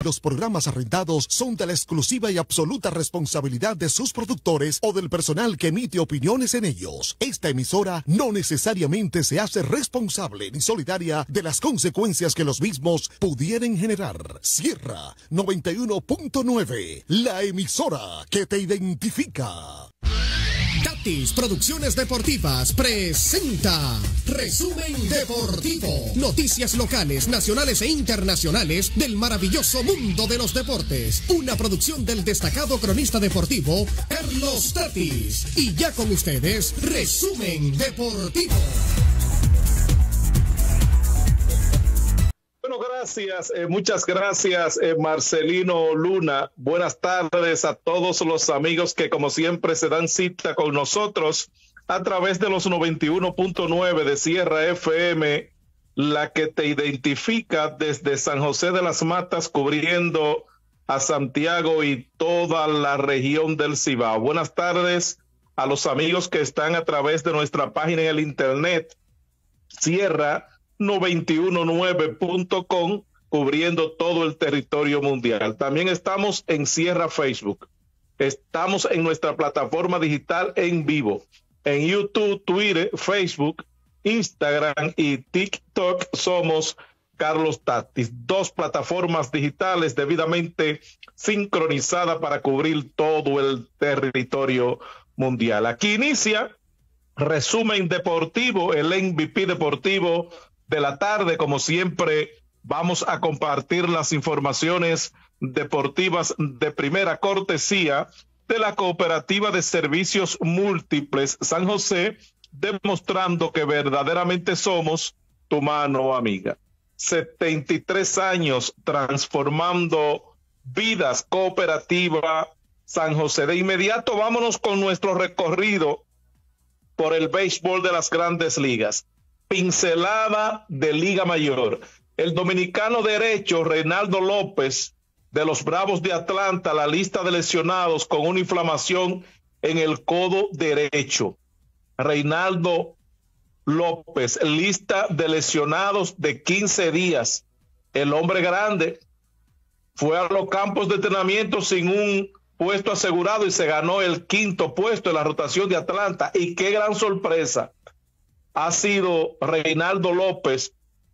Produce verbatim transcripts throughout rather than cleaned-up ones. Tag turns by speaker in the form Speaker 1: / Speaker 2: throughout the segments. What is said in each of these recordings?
Speaker 1: Los programas arrendados son de la exclusiva y absoluta responsabilidad de sus productores o del personal que emite opiniones en ellos. Esta emisora no necesariamente se hace responsable ni solidaria de las consecuencias que los mismos pudieran generar. Sierra noventa y uno punto nueve, la emisora que te identifica.
Speaker 2: Tatis Producciones Deportivas presenta Resumen Deportivo. Noticias locales, nacionales e internacionales del maravilloso mundo de los deportes. Una producción del destacado cronista deportivo Carlos Tatis. Y ya con ustedes, Resumen Deportivo.
Speaker 3: Bueno, gracias, eh, muchas gracias, eh, Marcelino Luna. Buenas tardes a todos los amigos que como siempre se dan cita con nosotros a través de los noventa y uno punto nueve de Sierra F M, la que te identifica desde San José de las Matas, cubriendo a Santiago y toda la región del Cibao. Buenas tardes a los amigos que están a través de nuestra página en el internet, Sierra noventa y uno nueve punto com, cubriendo todo el territorio mundial. También estamos en Sierra Facebook. Estamos en nuestra plataforma digital en vivo, en YouTube, Twitter, Facebook, Instagram y TikTok. Somos Carlos Tatis, dos plataformas digitales debidamente sincronizadas para cubrir todo el territorio mundial. Aquí inicia Resumen Deportivo, el M V P deportivo de la tarde. Como siempre, vamos a compartir las informaciones deportivas de primera cortesía de la Cooperativa de Servicios Múltiples San José, demostrando que verdaderamente somos tu mano amiga. setenta y tres años transformando vidas. Cooperativa San José. De inmediato vámonos con nuestro recorrido por el béisbol de las Grandes Ligas. Pincelada de Liga Mayor. El dominicano derecho Reynaldo López de los Bravos de Atlanta, la lista de lesionados con una inflamación en el codo derecho. Reynaldo López, lista de lesionados de quince días. El hombre grande fue a los campos de entrenamiento sin un puesto asegurado y se ganó el quinto puesto en la rotación de Atlanta. Y qué gran sorpresa ha sido Reynaldo López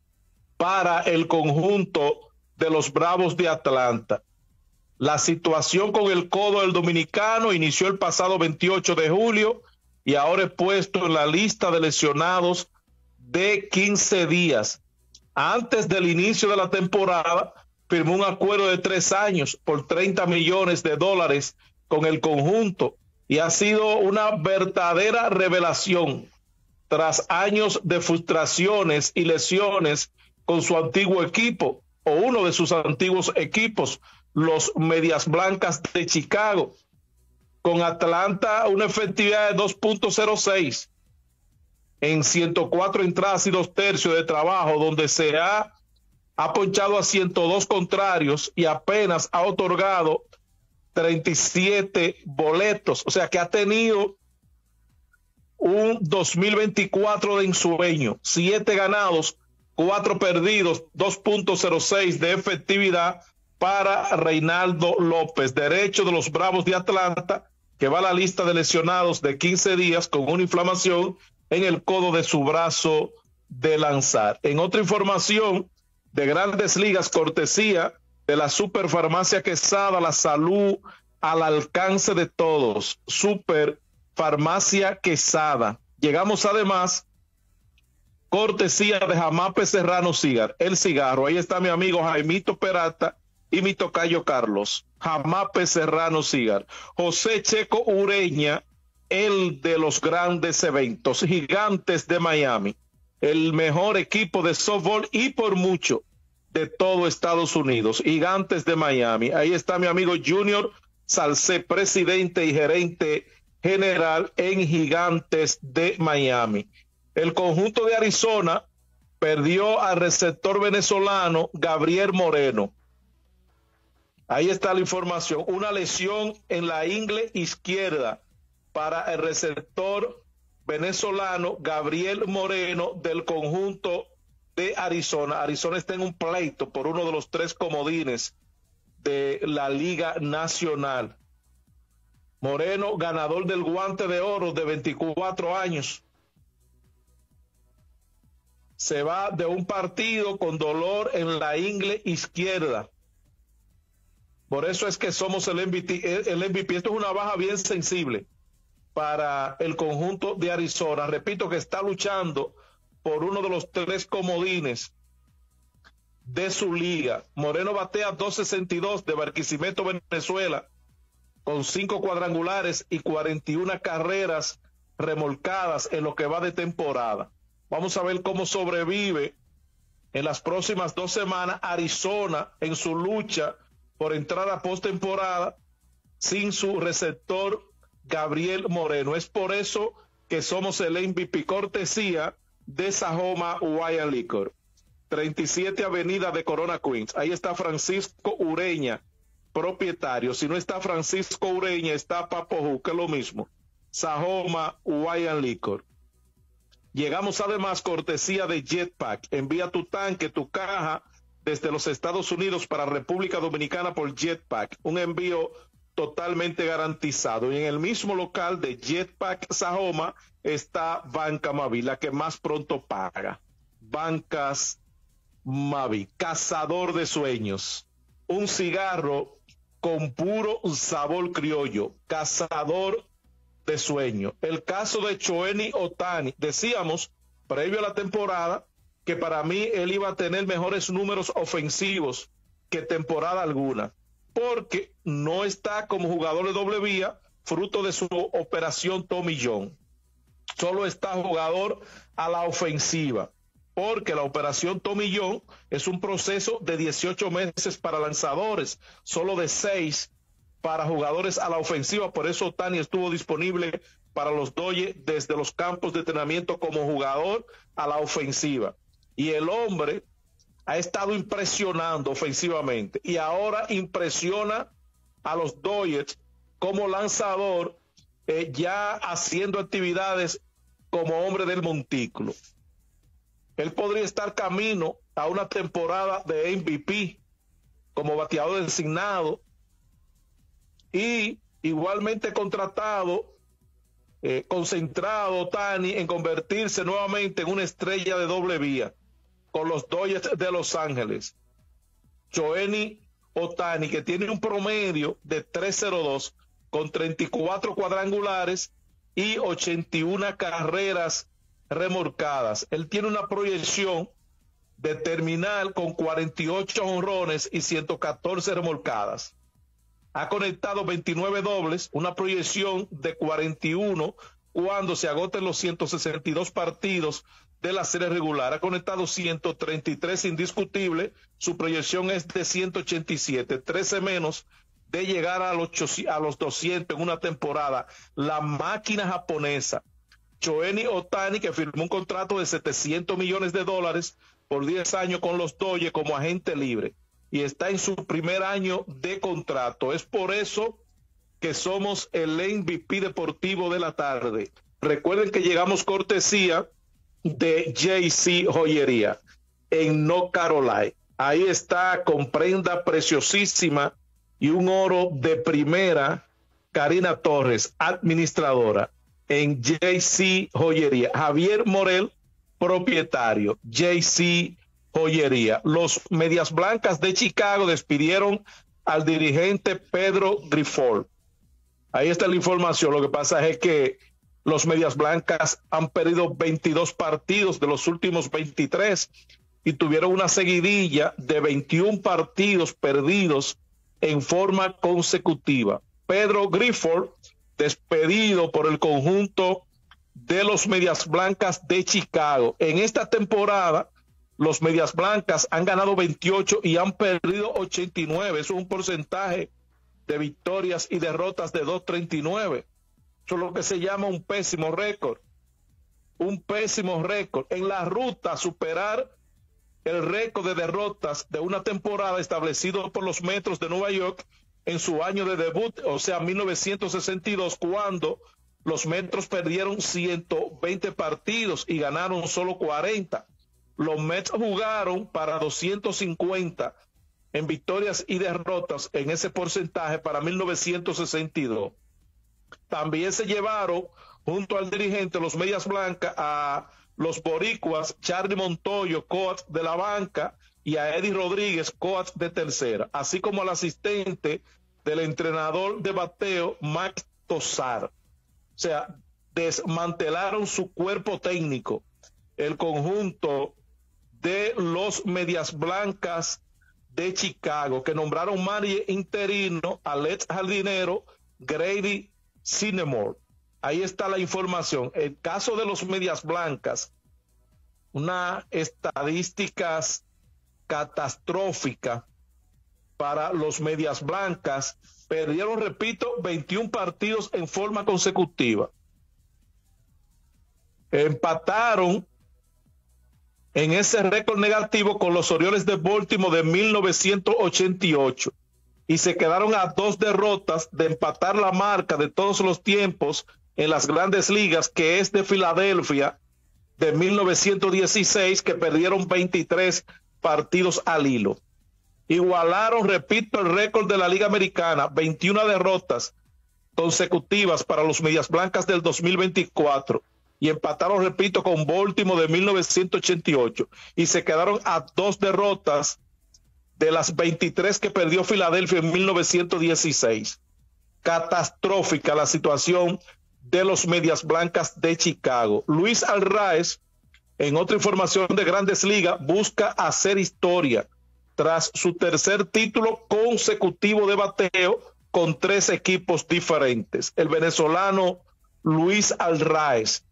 Speaker 3: para el conjunto de los Bravos de Atlanta. La situación con el codo del dominicano inició el pasado veintiocho de julio y ahora es puesto en la lista de lesionados de quince días. Antes del inicio de la temporada, firmó un acuerdo de tres años por treinta millones de dólares con el conjunto y ha sido una verdadera revelación tras años de frustraciones y lesiones con su antiguo equipo, o uno de sus antiguos equipos, los Medias Blancas de Chicago. Con Atlanta, una efectividad de dos punto cero seis en ciento cuatro entradas y dos tercios de trabajo, donde se ha, ha ponchado a ciento dos contrarios y apenas ha otorgado treinta y siete boletos. O sea que ha tenido un dos mil veinticuatro de ensueño, siete ganados, cuatro perdidos, dos punto cero seis de efectividad para Reynaldo López, derecho de los Bravos de Atlanta, que va a la lista de lesionados de quince días con una inflamación en el codo de su brazo de lanzar. En otra información de Grandes Ligas, cortesía de la Superfarmacia Quesada, la salud al alcance de todos. Super Farmacia Quesada. Llegamos además, cortesía de Jamape Serrano Cigar, el cigarro. Ahí está mi amigo Jaimito Peralta y mi tocayo Carlos. Jamape Serrano Cigar. José Checo Ureña, el de los grandes eventos. Gigantes de Miami, el mejor equipo de softball y por mucho de todo Estados Unidos. Gigantes de Miami. Ahí está mi amigo Junior Salcé, presidente y gerente general en Gigantes de Miami. El conjunto de Arizona perdió al receptor venezolano Gabriel Moreno. Ahí está la información. Una lesión en la ingle izquierda para el receptor venezolano Gabriel Moreno del conjunto de Arizona. Arizona está en un pleito por uno de los tres comodines de la Liga Nacional. Moreno, ganador del Guante de Oro de veinticuatro años. Se va de un partido con dolor en la ingle izquierda. Por eso es que somos el M V P. El M V P. Esto es una baja bien sensible para el conjunto de Arizona. Repito que está luchando por uno de los tres comodines de su liga. Moreno batea dos sesenta y dos de Barquisimeto, Venezuela, con cinco cuadrangulares y cuarenta y una carreras remolcadas en lo que va de temporada. Vamos a ver cómo sobrevive en las próximas dos semanas Arizona en su lucha por entrar a postemporada sin su receptor Gabriel Moreno. Es por eso que somos el M V P, cortesía de Sahoma Wine Liquor. treinta y siete Avenida de Corona, Queens. Ahí está Francisco Ureña, propietario. Si no está Francisco Ureña, está Papo, que es lo mismo. Sahoma Wine Liquor. Llegamos además cortesía de Jetpack. Envía tu tanque, tu caja desde los Estados Unidos para República Dominicana por Jetpack. Un envío totalmente garantizado. Y en el mismo local de Jetpack Sahoma está Banca Mavi, la que más pronto paga. Bancas Mavi, cazador de sueños. Un cigarro con puro sabor criollo. Cazador de sueño. El caso de Shohei Ohtani, decíamos previo a la temporada que para mí él iba a tener mejores números ofensivos que temporada alguna, porque no está como jugador de doble vía, fruto de su operación Tommy John. Solo está jugador a la ofensiva, porque la operación Tommy John es un proceso de dieciocho meses para lanzadores, solo de seis para jugadores a la ofensiva. Por eso Ohtani estuvo disponible para los Dodgers desde los campos de entrenamiento como jugador a la ofensiva. Y el hombre ha estado impresionando ofensivamente y ahora impresiona a los Dodgers como lanzador, eh, ya haciendo actividades como hombre del montículo. Él podría estar camino a una temporada de M V P como bateador designado, y igualmente contratado, eh, concentrado Ohtani en convertirse nuevamente en una estrella de doble vía con los Dodgers de Los Ángeles. Shohei Ohtani, que tiene un promedio de tres cero dos con treinta y cuatro cuadrangulares y ochenta y una carreras remolcadas. Él tiene una proyección de terminar con cuarenta y ocho jonrones y ciento catorce remolcadas. Ha conectado veintinueve dobles, una proyección de cuarenta y uno cuando se agoten los ciento sesenta y dos partidos de la serie regular. Ha conectado ciento treinta y tres indiscutible, su proyección es de ciento ochenta y siete, trece menos de llegar a los, a los doscientos en una temporada. La máquina japonesa, Shohei Ohtani, que firmó un contrato de setecientos millones de dólares por diez años con los Dodgers como agente libre, y está en su primer año de contrato. Es por eso que somos el M V P deportivo de la tarde. Recuerden que llegamos cortesía de J C Joyería en North Carolina. Ahí está, con prenda preciosísima y un oro de primera, Karina Torres, administradora en J C Joyería. Javier Morel, propietario, J C Joyería. Los Medias Blancas de Chicago despidieron al dirigente Pedro Grifol. Ahí está la información. Lo que pasa es que los Medias Blancas han perdido veintidós partidos de los últimos veintitrés y tuvieron una seguidilla de veintiún partidos perdidos en forma consecutiva. Pedro Grifol, despedido por el conjunto de los Medias Blancas de Chicago. En esta temporada, los Medias Blancas han ganado veintiocho y han perdido ochenta y nueve. Eso es un porcentaje de victorias y derrotas de dos treinta y nueve. Eso es lo que se llama un pésimo récord. Un pésimo récord. En la ruta a superar el récord de derrotas de una temporada establecido por los Metros de Nueva York en su año de debut, o sea, mil novecientos sesenta y dos, cuando los Metros perdieron ciento veinte partidos y ganaron solo cuarenta. Los Mets jugaron para doscientos cincuenta en victorias y derrotas en ese porcentaje para mil novecientos sesenta y dos. También se llevaron junto al dirigente los Medias Blancas a los boricuas Charlie Montoyo, coach de la banca, y a Eddie Rodríguez, coach de tercera, así como al asistente del entrenador de bateo Max Tosar. O sea, desmantelaron su cuerpo técnico, el conjunto de los Medias Blancas de Chicago, que nombraron manager interino al ex jardinero Grady Cinemore. Ahí está la información. El caso de los Medias Blancas, unas estadísticas catastróficas para los Medias Blancas. Perdieron, repito, veintiún partidos en forma consecutiva. Empataron en ese récord negativo con los Orioles de Baltimore de mil novecientos ochenta y ocho y se quedaron a dos derrotas de empatar la marca de todos los tiempos en las grandes ligas, que es de Filadelfia de mil novecientos dieciséis, que perdieron veintitrés partidos al hilo. Igualaron, repito, el récord de la Liga Americana, veintiuna derrotas consecutivas para los Medias Blancas del dos mil veinticuatro, y empataron, repito, con Baltimore de mil novecientos ochenta y ocho, y se quedaron a dos derrotas de las veintitrés que perdió Filadelfia en mil novecientos dieciséis. Catastrófica la situación de los Medias Blancas de Chicago. Luis Arraez, en otra información de Grandes Ligas, busca hacer historia tras su tercer título consecutivo de bateo con tres equipos diferentes. El venezolano Luis Arraez,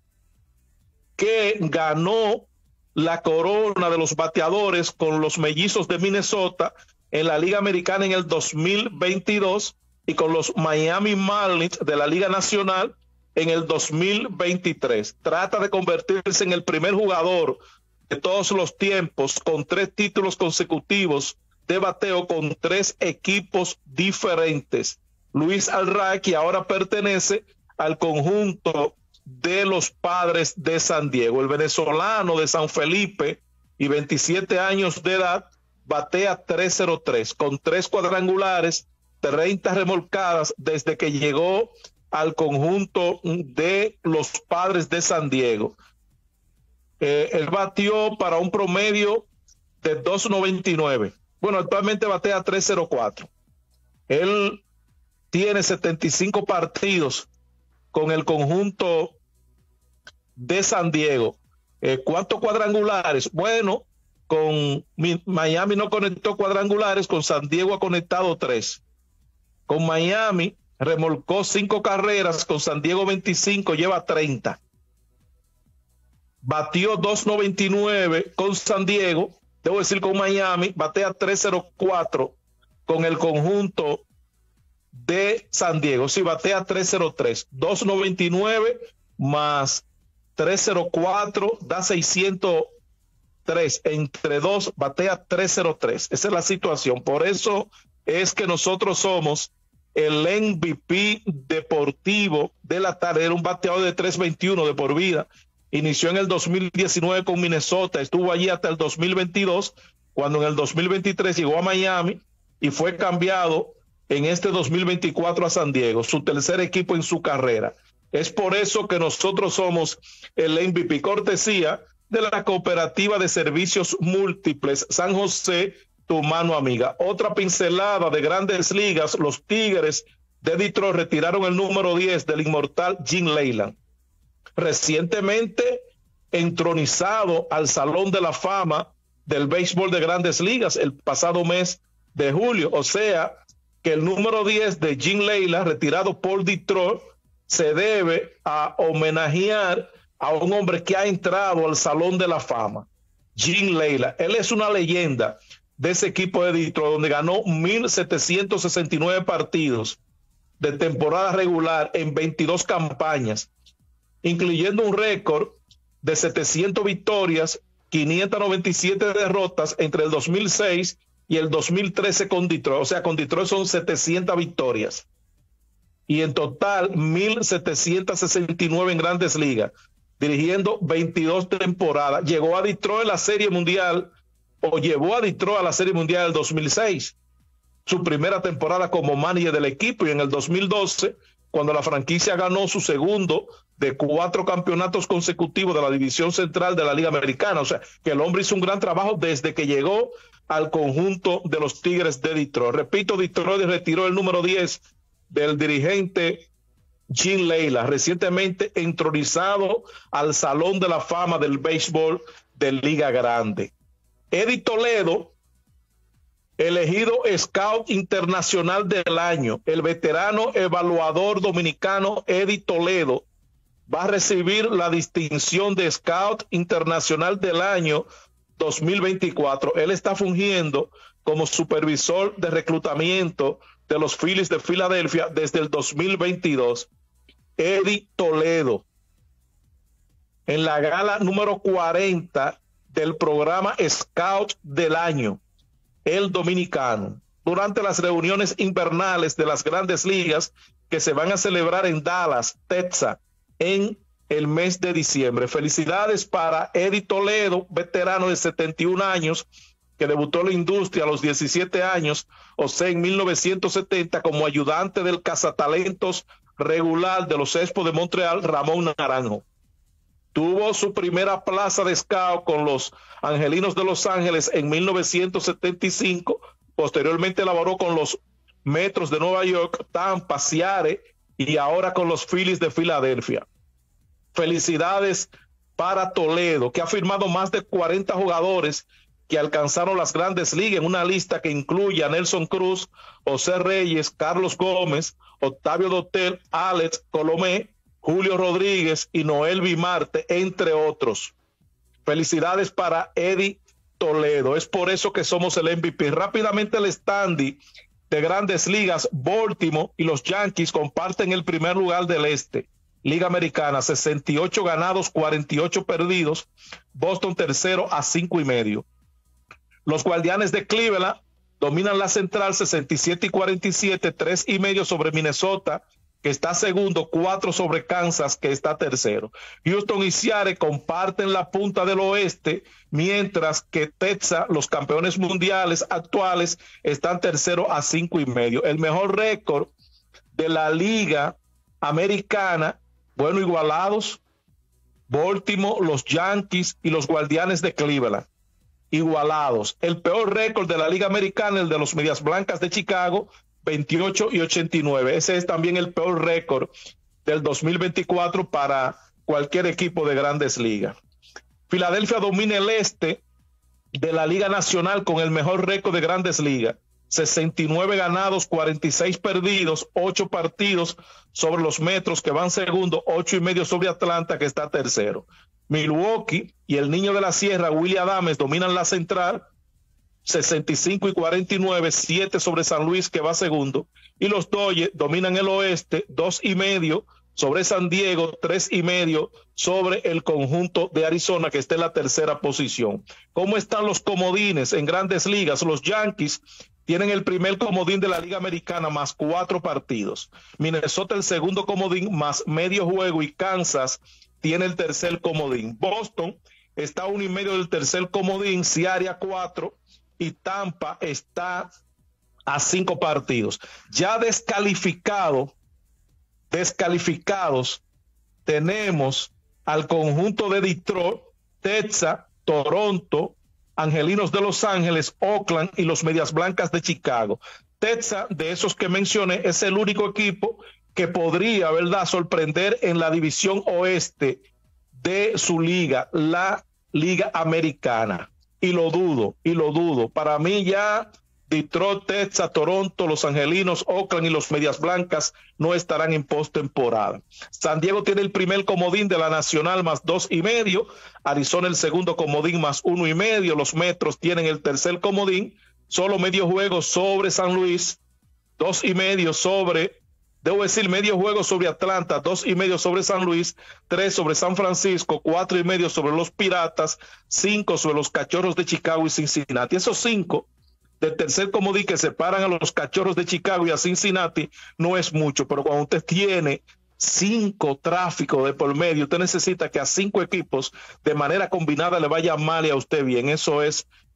Speaker 3: que ganó la corona de los bateadores con los Mellizos de Minnesota en la Liga Americana en el dos mil veintidós y con los Miami Marlins de la Liga Nacional en el dos mil veintitrés. Trata de convertirse en el primer jugador de todos los tiempos con tres títulos consecutivos de bateo con tres equipos diferentes. Luis Arraez, que ahora pertenece al conjunto de los Padres de San Diego. El venezolano de San Felipe y veintisiete años de edad batea tres cero tres con tres cuadrangulares, treinta remolcadas desde que llegó al conjunto de los Padres de San Diego. Eh, él batió para un promedio de dos noventa y nueve. Bueno, actualmente batea tres cero cuatro. Él tiene setenta y cinco partidos con el conjunto de San Diego. Eh, ¿Cuántos cuadrangulares? Bueno, con Miami no conectó cuadrangulares, con San Diego ha conectado tres. Con Miami remolcó cinco carreras, con San Diego veinticinco, lleva treinta. Batió dos noventa y nueve con San Diego, debo decir con Miami, batea tres cero cuatro con el conjunto de San Diego. Sí, batea tres cero tres, dos noventa y nueve más tres cero cuatro da seiscientos tres, entre dos batea tres cero tres. Esa es la situación. Por eso es que nosotros somos el M V P deportivo de la tarde. Era un bateador de tres veintiuno de por vida. Inició en el dos mil diecinueve con Minnesota, estuvo allí hasta el dos mil veintidós, cuando en el dos mil veintitrés llegó a Miami y fue cambiado en este dos mil veinticuatro a San Diego, su tercer equipo en su carrera. Es por eso que nosotros somos el M V P, cortesía de la Cooperativa de Servicios Múltiples San José, tu mano amiga. Otra pincelada de Grandes Ligas: los Tigres de Detroit retiraron el número diez del inmortal Jim Leyland, recientemente entronizado al Salón de la Fama del béisbol de Grandes Ligas el pasado mes de julio. O sea que el número diez de Jim Leyland, retirado por Detroit, se debe a homenajear a un hombre que ha entrado al Salón de la Fama, Jim Leyland. Él es una leyenda de ese equipo de Detroit, donde ganó mil setecientos sesenta y nueve partidos de temporada regular en veintidós campañas, incluyendo un récord de setecientas victorias, quinientas noventa y siete derrotas entre el dos mil seis y el dos mil trece con Detroit. O sea, con Detroit son setecientas victorias. Y en total, mil setecientas sesenta y nueve en Grandes Ligas, dirigiendo veintidós temporadas. Llegó a Detroit en la Serie Mundial o llevó a Detroit a la Serie Mundial del dos mil seis, su primera temporada como manager del equipo, y en el dos mil doce, cuando la franquicia ganó su segundo de cuatro campeonatos consecutivos de la división central de la Liga Americana. O sea, que el hombre hizo un gran trabajo desde que llegó al conjunto de los Tigres de Detroit. Repito, Detroit retiró el número diez del dirigente Jim Leyla, recientemente entronizado al Salón de la Fama del Béisbol de Liga Grande. Eddie Toledo, elegido Scout Internacional del Año, el veterano evaluador dominicano Eddie Toledo va a recibir la distinción de Scout Internacional del Año dos mil veinticuatro. Él está fungiendo como supervisor de reclutamiento de los Phillies de Filadelfia desde el dos mil veintidós. Eddie Toledo, en la gala número cuarenta del programa Scout del Año, el dominicano, durante las reuniones invernales de las Grandes Ligas que se van a celebrar en Dallas, Texas, en el mes de diciembre. Felicidades para Eddie Toledo, veterano de setenta y un años, que debutó en la industria a los diecisiete años, o sea, en mil novecientos setenta, como ayudante del cazatalentos regular de los Expos de Montreal, Ramón Naranjo. Tuvo su primera plaza de scout con los Angelinos de Los Ángeles en mil novecientos setenta y cinco. Posteriormente laboró con los Metros de Nueva York, Tampa, Seattle y ahora con los Phillies de Filadelfia. Felicidades para Toledo, que ha firmado más de cuarenta jugadores que alcanzaron las Grandes Ligas, en una lista que incluye a Nelson Cruz, José Reyes, Carlos Gómez, Octavio Dotel, Alex Colomé, Julio Rodríguez y Noel Vimarte, entre otros. Felicidades para Eddie Toledo. Es por eso que somos el M V P. Rápidamente el standing de Grandes Ligas. Baltimore y los Yankees comparten el primer lugar del este. Liga Americana, sesenta y ocho ganados, cuarenta y ocho perdidos. Boston tercero a cinco y medio. Los Guardianes de Cleveland dominan la central sesenta y siete y cuarenta y siete, tres y medio sobre Minnesota, que está segundo, cuatro sobre Kansas, que está tercero. Houston y Seattle comparten la punta del oeste, mientras que Texas, los campeones mundiales actuales, están tercero a cinco y medio. El mejor récord de la Liga Americana, bueno, igualados, Baltimore, los Yankees y los Guardianes de Cleveland, igualados. El peor récord de la Liga Americana, el de los Medias Blancas de Chicago, veintiocho y ochenta y nueve. Ese es también el peor récord del dos mil veinticuatro para cualquier equipo de Grandes Ligas. Filadelfia domina el este de la Liga Nacional con el mejor récord de Grandes Ligas, sesenta y nueve ganados, cuarenta y seis perdidos, ocho partidos sobre los Metros, que van segundo, ocho y medio sobre Atlanta, que está tercero. Milwaukee y el niño de la sierra, Willie Adames, dominan la central, sesenta y cinco y cuarenta y nueve, siete sobre San Luis, que va segundo, y los Dodgers dominan el oeste, dos y medio sobre San Diego, tres y medio sobre el conjunto de Arizona, que está en la tercera posición. ¿Cómo están los comodines en Grandes Ligas? Los Yankees tienen el primer comodín de la Liga Americana más cuatro partidos. Minnesota el segundo comodín más medio juego y Kansas tiene el tercer comodín. Boston está a uno y medio del tercer comodín, Seattle a cuatro y Tampa está a cinco partidos. Ya descalificado, descalificados tenemos al conjunto de Detroit, Texas, Toronto, Angelinos de Los Ángeles, Oakland y los Medias Blancas de Chicago. Texas, de esos que mencioné, es el único equipo que podría, ¿verdad?, sorprender en la división oeste de su liga, la Liga Americana. Y lo dudo, y lo dudo. Para mí ya Detroit, Texas, Toronto, Los Angelinos, Oakland y los Medias Blancas no estarán en postemporada. San Diego tiene el primer comodín de la Nacional más dos y medio, Arizona el segundo comodín más uno y medio, los Metros tienen el tercer comodín, solo medio juego sobre San Luis, dos y medio sobre, debo decir medio juego sobre Atlanta, dos y medio sobre San Luis, tres sobre San Francisco, cuatro y medio sobre los Piratas, cinco sobre los Cachorros de Chicago y Cincinnati. Esos cinco del tercer comodín que separan a los Cachorros de Chicago y a Cincinnati no es mucho, pero cuando usted tiene cinco tráficos de por medio, usted necesita que a cinco equipos de manera combinada le vaya mal y a usted bien. Eso es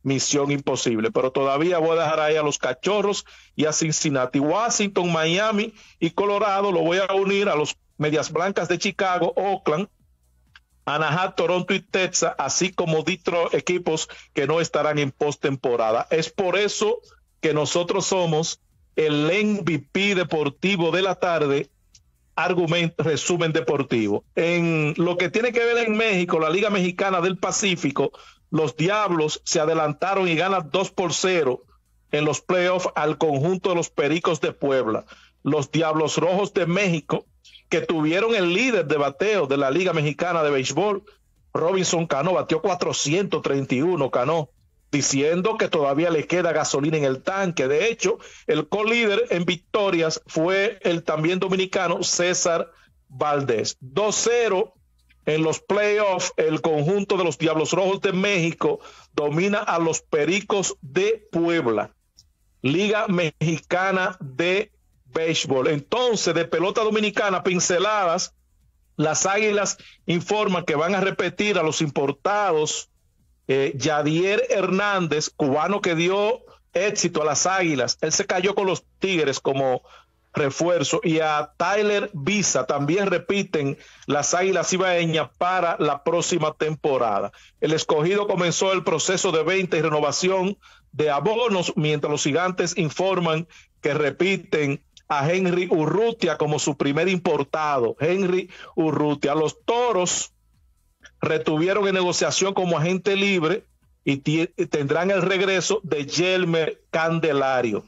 Speaker 3: misión imposible. Pero todavía voy a dejar ahí a los Cachorros y a Cincinnati. Washington, Miami y Colorado lo voy a unir a los Medias Blancas de Chicago, Oakland, Anaheim, Toronto y Texas, así como Detroit, equipos que no estarán en postemporada. Es por eso que nosotros somos el M V P deportivo de la tarde, argumento, resumen deportivo. En lo que tiene que ver en México, la Liga Mexicana del Pacífico, los Diablos se adelantaron y ganan dos por cero en los playoffs al conjunto de los Pericos de Puebla. Los Diablos Rojos de México, que tuvieron el líder de bateo de la Liga Mexicana de Béisbol, Robinson Cano, batió cuatrocientos treinta y uno, Cano, diciendo que todavía le queda gasolina en el tanque. De hecho, el co-líder en victorias fue el también dominicano César Valdés. dos cero en los playoffs, el conjunto de los Diablos Rojos de México domina a los Pericos de Puebla. Liga Mexicana de Béisbol. Entonces, de pelota dominicana, pinceladas, las Águilas informan que van a repetir a los importados eh, Yadier Hernández, cubano que dio éxito a las Águilas. Él se cayó con los Tigres como refuerzo, y a Tyler Visa también repiten las Águilas Ibaeñas para la próxima temporada. El Escogido comenzó el proceso de venta y renovación de abonos, mientras los Gigantes informan que repiten a Henry Urrutia como su primer importado. Henry Urrutia. Los Toros retuvieron en negociación como agente libre y tendrán el regreso de Yelmer Candelario,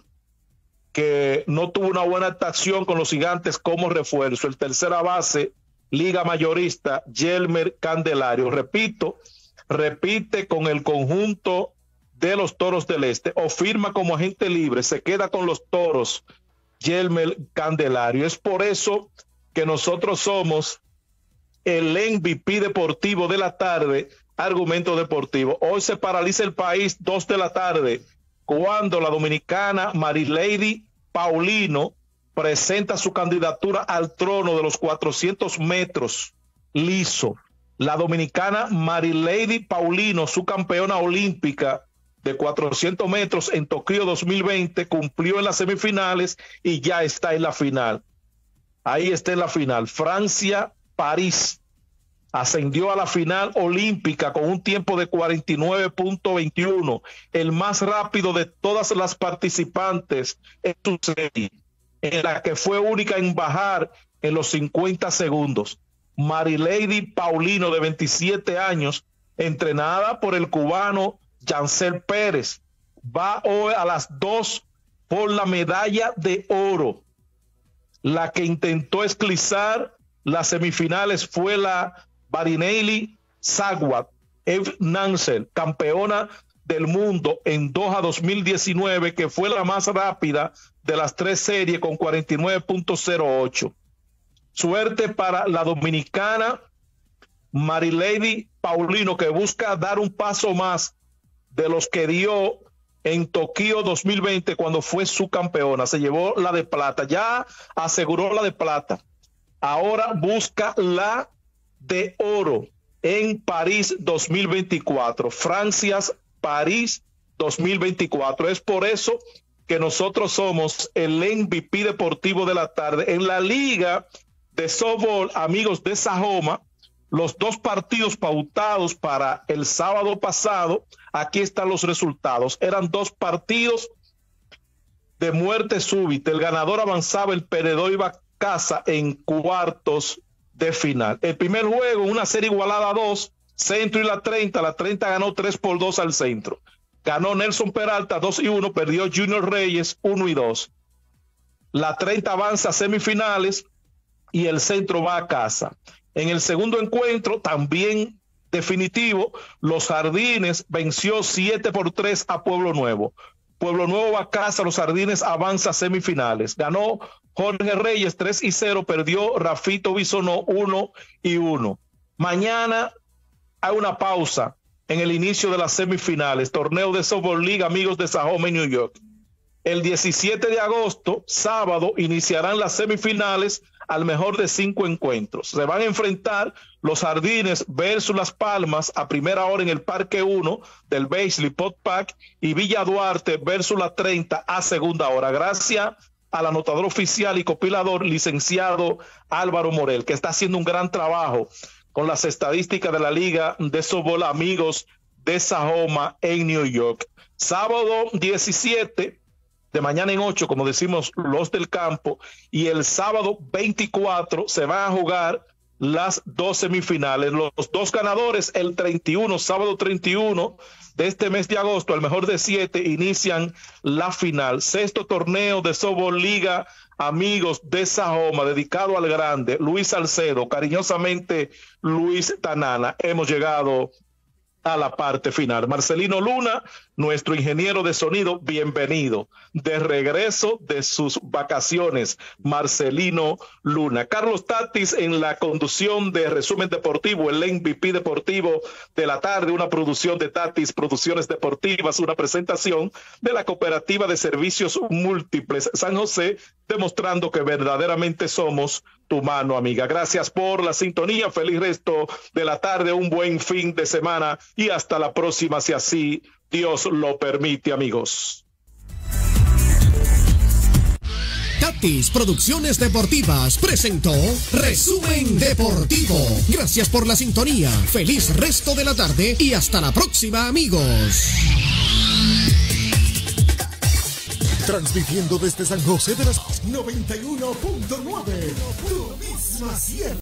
Speaker 3: que no tuvo una buena actuación con los Gigantes como refuerzo. El tercera base, liga mayorista, Yelmer Candelario. Repito, repite con el conjunto de los Toros del Este, o firma como agente libre, se queda con los Toros, Yelmer Candelario. Es por eso que nosotros somos el M V P deportivo de la tarde, argumento deportivo. Hoy se paraliza el país, dos de la tarde, cuando la dominicana Marilady Paulino presenta su candidatura al trono de los cuatrocientos metros liso. La dominicana Marilady Paulino, su campeona olímpica de cuatrocientos metros en Tokio dos mil veinte, cumplió en las semifinales y ya está en la final. Ahí está en la final. Francia, París, ascendió a la final olímpica con un tiempo de cuarenta y nueve punto veintiuno, el más rápido de todas las participantes en su serie, en la que fue única en bajar en los cincuenta segundos. Marilady Paulino, de veintisiete años, entrenada por el cubano Yancel Pérez, va hoy a las dos por la medalla de oro. La que intentó esclizar las semifinales fue la Barinelli Sagwat Ev Nansel, campeona del mundo en Doha dos mil diecinueve, que fue la más rápida de las tres series con cuarenta y nueve punto cero ocho. Suerte para la dominicana Marilady Paulino, que busca dar un paso más de los que dio en Tokio dos mil veinte cuando fue su campeona. Se llevó la de plata, ya aseguró la de plata. Ahora busca la de oro en París dos mil veinticuatro. Francia, París dos mil veinticuatro. Es por eso que nosotros somos el M V P deportivo de la tarde. En la liga de softball, amigos de Sajoma, los dos partidos pautados para el sábado pasado, aquí están los resultados. Eran dos partidos de muerte súbita. El ganador avanzaba, el perdedor iba a casa en cuartos de final. El primer juego, una serie igualada a dos, Centro y la treinta. La treinta ganó tres por dos al Centro. Ganó Nelson Peralta dos y uno, perdió Junior Reyes uno y dos. La treinta avanza a semifinales y el Centro va a casa. En el segundo encuentro, también definitivo, Los Jardines venció siete por tres a Pueblo Nuevo. Pueblo Nuevo va a casa, Los Jardines avanza a semifinales. Ganó Jorge Reyes tres y cero, perdió Rafito Bisonó uno y uno. Mañana hay una pausa en el inicio de las semifinales, torneo de Softball League, amigos de Sajoma y New York. El diecisiete de agosto, sábado, iniciarán las semifinales al mejor de cinco encuentros. Se van a enfrentar los Jardines versus Las Palmas a primera hora en el Parque uno del Beisley Pot Pack y Villa Duarte versus la treinta a segunda hora. Gracias al anotador oficial y compilador, licenciado Álvaro Morel, que está haciendo un gran trabajo con las estadísticas de la Liga de Softball Amigos de Sajoma en New York. Sábado diecisiete, de mañana en ocho, como decimos, los del campo, y el sábado veinticuatro se van a jugar las dos semifinales. Los dos ganadores, el treinta y uno, sábado treinta y uno de este mes de agosto, al mejor de siete, inician la final. Sexto torneo de Softball Liga Amigos de Sajoma, dedicado al grande Luis Salcedo, cariñosamente Luis Tanana. Hemos llegado a la parte final. Marcelino Luna, nuestro ingeniero de sonido, bienvenido. De regreso de sus vacaciones, Marcelino Luna. Carlos Tatis en la conducción de Resumen Deportivo, el M V P deportivo de la tarde, una producción de Tatis Producciones Deportivas, una presentación de la Cooperativa de Servicios Múltiples San José, demostrando que verdaderamente somos tu mano amiga. Gracias por la sintonía, feliz resto de la tarde, un buen fin de semana y hasta la próxima, si así Dios lo permite, amigos.
Speaker 2: Tatis Producciones Deportivas presentó Resumen Deportivo. Gracias por la sintonía, feliz resto de la tarde y hasta la próxima, amigos.
Speaker 1: Transmitiendo desde San José de las noventa y uno punto nueve, tu misma sierra.